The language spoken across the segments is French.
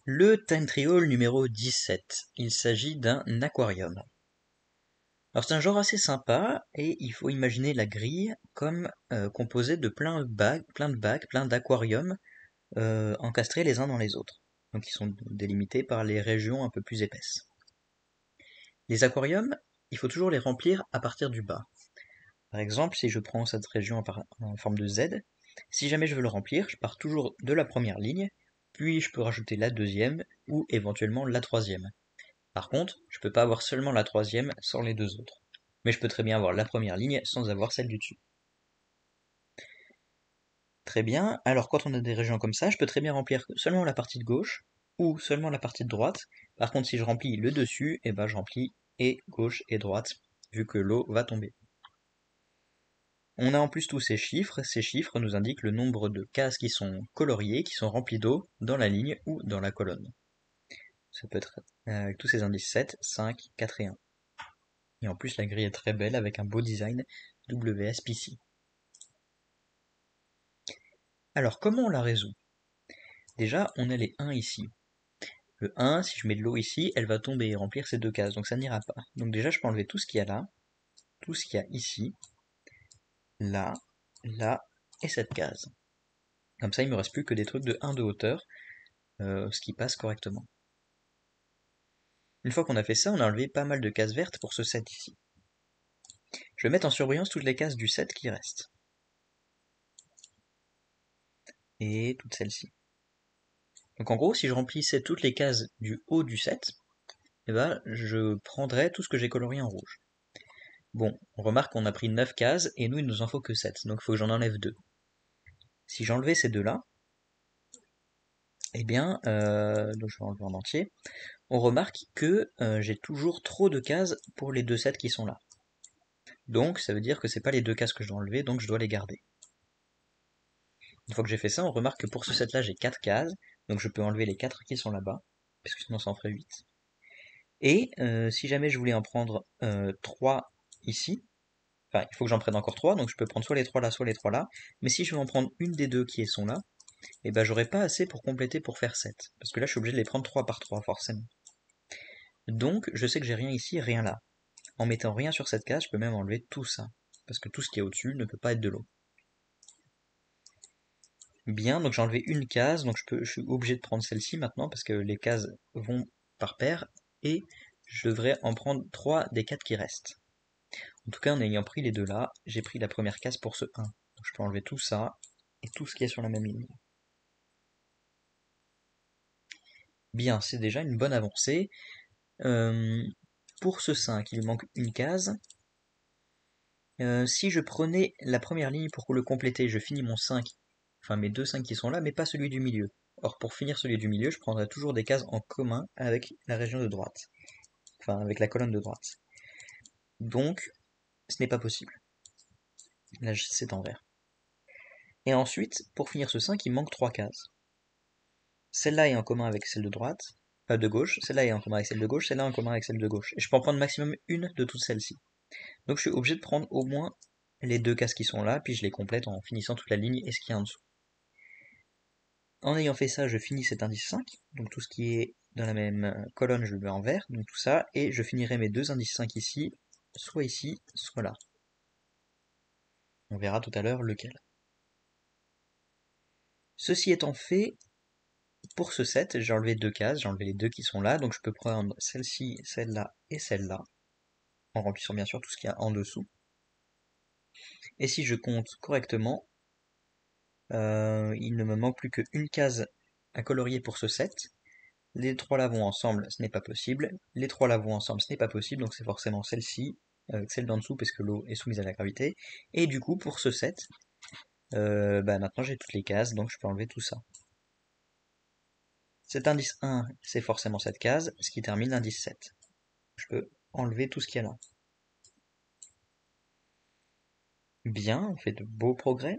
Le time trial numéro 17. Il s'agit d'un aquarium. Alors c'est un genre assez sympa et il faut imaginer la grille comme composée de plein d'aquariums encastrés les uns dans les autres. Donc ils sont délimités par les régions un peu plus épaisses. Les aquariums, il faut toujours les remplir à partir du bas. Par exemple, si je prends cette région en forme de Z, si jamais je veux le remplir, je pars toujours de la première ligne, puis je peux rajouter la deuxième ou éventuellement la troisième. Par contre, je peux pas avoir seulement la troisième sans les deux autres. Mais je peux très bien avoir la première ligne sans avoir celle du dessus. Très bien, alors quand on a des régions comme ça, je peux très bien remplir seulement la partie de gauche ou seulement la partie de droite. Par contre, si je remplis le dessus, et ben je remplis et gauche et droite, vu que l'eau va tomber. On a en plus tous ces chiffres nous indiquent le nombre de cases qui sont coloriées, qui sont remplies d'eau dans la ligne ou dans la colonne. Ça peut être avec tous ces indices 7, 5, 4 et 1. Et en plus la grille est très belle avec un beau design WSPC. Alors comment on la résout? Déjà on a les 1 ici. Le 1, si je mets de l'eau ici, elle va tomber et remplir ces deux cases, donc ça n'ira pas. Donc déjà je peux enlever tout ce qu'il y a là, tout ce qu'il y a ici, là, là et cette case. Comme ça il me reste plus que des trucs de 1 de hauteur, ce qui passe correctement. Une fois qu'on a fait ça, on a enlevé pas mal de cases vertes pour ce set ici. Je vais mettre en surbrillance toutes les cases du set qui restent. Et toutes celles-ci. Donc en gros, si je remplissais toutes les cases du haut du set, eh ben, je prendrais tout ce que j'ai colorié en rouge. Bon, on remarque qu'on a pris 9 cases, et nous il nous en faut que 7, donc il faut que j'en enlève 2. Si j'enlevais ces deux-là, eh bien, donc je vais enlever en entier, on remarque que j'ai toujours trop de cases pour les deux sets qui sont là. Donc ça veut dire que c'est pas les deux cases que je dois enlever, donc je dois les garder. Une fois que j'ai fait ça, on remarque que pour ce set-là, j'ai 4 cases, donc je peux enlever les 4 qui sont là-bas, parce que sinon ça en ferait 8. Et si jamais je voulais en prendre 3 ici, enfin il faut que j'en prenne encore 3, donc je peux prendre soit les 3 là, soit les 3 là, mais si je veux en prendre une des deux qui sont là, et ben j'aurai pas assez pour compléter pour faire 7, parce que là je suis obligé de les prendre 3 par 3 forcément. Donc je sais que j'ai rien ici, rien là. En mettant rien sur cette case, je peux même enlever tout ça, parce que tout ce qui est au-dessus ne peut pas être de l'eau. Bien, donc j'ai enlevé une case, donc je suis obligé de prendre celle-ci maintenant parce que les cases vont par paire et je devrais en prendre 3 des 4 qui restent. En tout cas, en ayant pris les deux là, j'ai pris la première case pour ce 1. Donc je peux enlever tout ça et tout ce qui est sur la même ligne. Bien, c'est déjà une bonne avancée. Pour ce 5, il manque une case. Si je prenais la première ligne pour le compléter, je finis mon 5, enfin mes deux 5 qui sont là, mais pas celui du milieu. Or, pour finir celui du milieu, je prendrai toujours des cases en commun avec la région de droite. Enfin, avec la colonne de droite. Donc, ce n'est pas possible. Là, c'est en vert. Et ensuite, pour finir ce 5, il manque 3 cases. Celle-là est en commun avec celle de droite, de gauche, celle-là est en commun avec celle de gauche, celle-là en commun avec celle de gauche. Et je peux en prendre maximum une de toutes celles-ci. Donc je suis obligé de prendre au moins les deux cases qui sont là, puis je les complète en finissant toute la ligne et ce qu'il y a en dessous. En ayant fait ça, je finis cet indice 5, donc tout ce qui est dans la même colonne, je le mets en vert, donc tout ça, et je finirai mes deux indices 5 ici, soit là. On verra tout à l'heure lequel. Ceci étant fait, pour ce set, j'ai enlevé deux cases, j'ai enlevé les deux qui sont là, donc je peux prendre celle-ci, celle-là et celle-là, en remplissant bien sûr tout ce qu'il y a en dessous. Et si je compte correctement, il ne me manque plus qu'une case à colorier pour ce set. Les trois là vont ensemble, ce n'est pas possible. Les trois là vont ensemble, ce n'est pas possible, donc c'est forcément celle-ci, celle d'en dessous, parce que l'eau est soumise à la gravité. Et du coup, pour ce set, maintenant j'ai toutes les cases, donc je peux enlever tout ça. Cet indice 1, c'est forcément cette case, ce qui termine l'indice 7. Je peux enlever tout ce qu'il y a là. Bien, on fait de beaux progrès.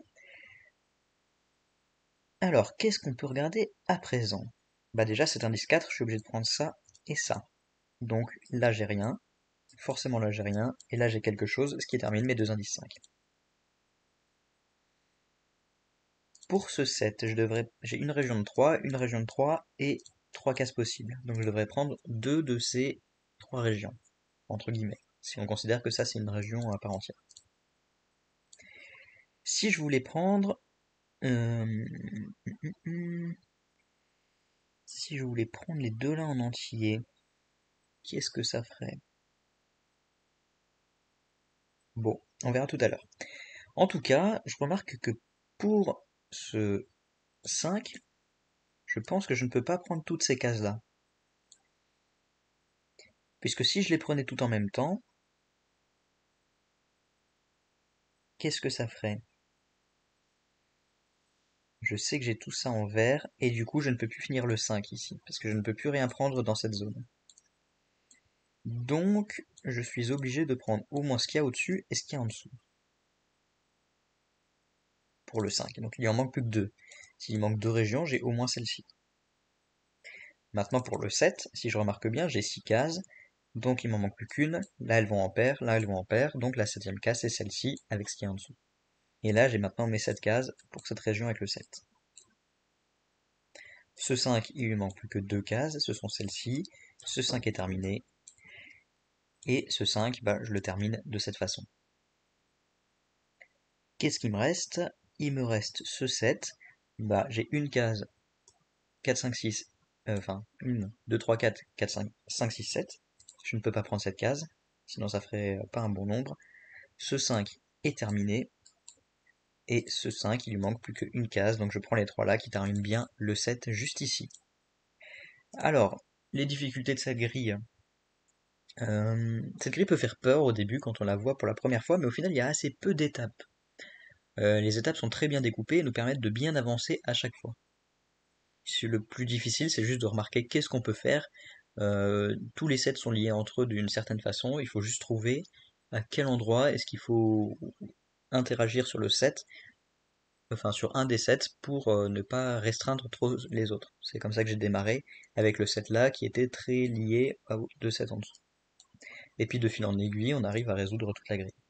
Alors, qu'est-ce qu'on peut regarder à présent? Bah déjà, cet indice 4, je suis obligé de prendre ça et ça. Donc là, j'ai rien. Forcément, là, j'ai rien. Et là, j'ai quelque chose, ce qui termine mes deux indices 5. Pour ce set, j'ai une région de 3 et 3 cases possibles. Donc je devrais prendre 2 de ces 3 régions, entre guillemets, si on considère que ça c'est une région à part entière. Si je voulais prendre... si je voulais prendre les deux là en entier, qu'est-ce que ça ferait? Bon, on verra tout à l'heure. En tout cas, je remarque que pour ce 5, je pense que je ne peux pas prendre toutes ces cases-là. Puisque si je les prenais toutes en même temps, qu'est-ce que ça ferait? Je sais que j'ai tout ça en vert, et du coup je ne peux plus finir le 5 ici, parce que je ne peux plus rien prendre dans cette zone. Donc, je suis obligé de prendre au moins ce qu'il y a au-dessus et ce qu'il y a en dessous. Pour le 5. Donc il en manque plus que 2. S'il manque 2 régions, j'ai au moins celle-ci. Maintenant pour le 7, si je remarque bien, j'ai 6 cases, donc il m'en manque plus qu'une. Là elles vont en paire, là elles vont en paire, donc la 7e case c'est celle-ci avec ce qu'il y a en dessous. Et là j'ai maintenant mes 7 cases pour cette région avec le 7. Ce 5, il lui manque plus que 2 cases, ce sont celles-ci. Ce 5 est terminé. Et ce 5, je le termine de cette façon. Qu'est-ce qui me reste? Il me reste ce 7. J'ai une case 4, 5, 6. Enfin, 1, 2, 3, 4, 4, 5, 5, 6, 7. Je ne peux pas prendre cette case, sinon ça ferait pas un bon nombre. Ce 5 est terminé. Et ce 5, il lui manque plus qu'une case, donc je prends les 3 là qui terminent bien le 7 juste ici. Alors, les difficultés de cette grille. Cette grille peut faire peur au début quand on la voit pour la première fois, mais au final il y a assez peu d'étapes. Les étapes sont très bien découpées et nous permettent de bien avancer à chaque fois. Le plus difficile, c'est juste de remarquer qu'est-ce qu'on peut faire. Tous les sets sont liés entre eux d'une certaine façon, il faut juste trouver à quel endroit est-ce qu'il faut interagir sur le set, enfin sur un des sets pour ne pas restreindre trop les autres. C'est comme ça que j'ai démarré avec le set là qui était très lié aux deux sets en dessous. Et puis de fil en aiguille, on arrive à résoudre toute la grille.